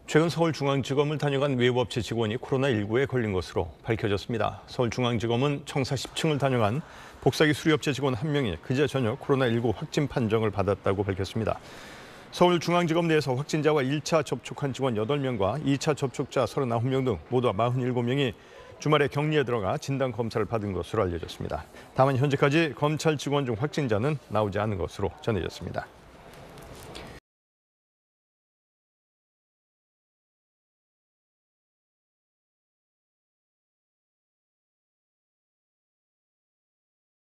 최근 서울중앙지검을 다녀간 외부업체 직원이 코로나19에 걸린 것으로 밝혀졌습니다. 서울중앙지검은 청사 10층을 다녀간 복사기 수리업체 직원 1명이 그제 저녁 코로나19 확진 판정을 받았다고 밝혔습니다. 서울중앙지검 내에서 확진자와 1차 접촉한 직원 8명과 2차 접촉자 39명 등 모두 47명이 주말에 격리에 들어가 진단검사를 받은 것으로 알려졌습니다. 다만 현재까지 검찰 직원 중 확진자는 나오지 않은 것으로 전해졌습니다.